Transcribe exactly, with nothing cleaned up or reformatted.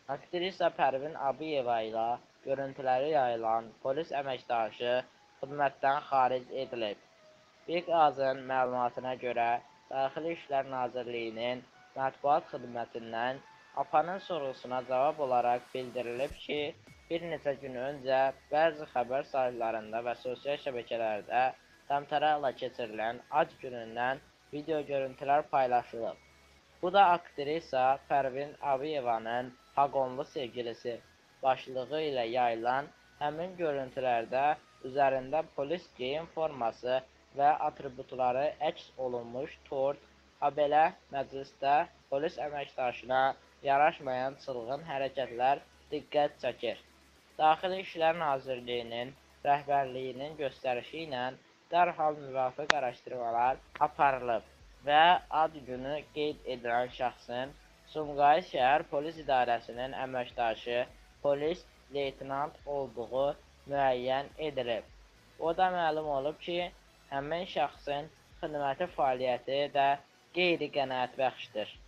Aktrisa Pərvin Abıyeva ilə görüntüləri yayılan polis əməkdaşı xidmətdən xaric edilib. BİQ-AZın məlumatına görə, Daxili İşlər Nazirliyinin mətbuat xidmətindən APAnın sorğusuna cavab olaraq bildirilib ki, bir neçə gün öncə bəzi xəbər saytlarında və sosial şəbəkələrdə təmtəraqlə keçirilən ac günündən video görüntülər paylaşılıb. Bu da aktrisa Pərvin Abiyevanın "Paqonlu sevgilisi" başlığı ilə yayılan həmin görüntülərdə üzərində polis geyim forması və atributları əks olunmuş tort, habelə məclisdə polis əməkdaşına yaraşmayan çılğın hərəkətlər diqqət çəkir. Daxili İşlər Nazirliyinin rəhbərliyinin göstərişi ilə dərhal müvafiq araşdırmalar aparılıb və ad günü qeyd edilən şəxsin Sumqayıt şəhər polis idarəsinin əməkdaşı polis leytenant olduğu müəyyən edilib. O da məlum olub ki, həmin şəxsin xidməti fəaliyyəti də qeyri-qənaətbəxşdir.